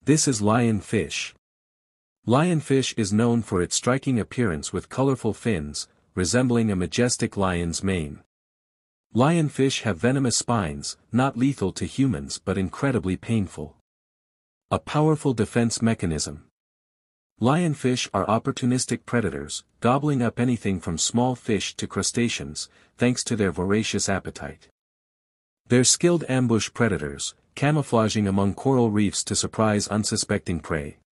This is lionfish. Lionfish is known for its striking appearance with colorful fins, resembling a majestic lion's mane. Lionfish have venomous spines, not lethal to humans but incredibly painful. A powerful defense mechanism. Lionfish are opportunistic predators, gobbling up anything from small fish to crustaceans, thanks to their voracious appetite. They're skilled ambush predators, camouflaging among coral reefs to surprise unsuspecting prey.